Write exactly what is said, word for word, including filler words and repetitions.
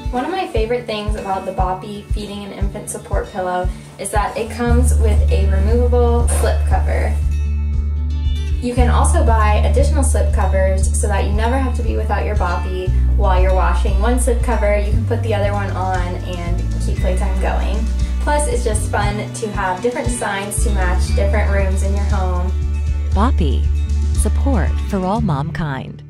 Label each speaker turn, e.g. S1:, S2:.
S1: One of my favorite things about the Boppy Feeding an Infant Support Pillow is that it comes with a removable slip cover. You can also buy additional slip covers so that you never have to be without your Boppy while you're washing one slip cover. You can put the other one on and keep playtime going. Plus, it's just fun to have different designs to match different rooms in your home.
S2: Boppy, support for all mom kind.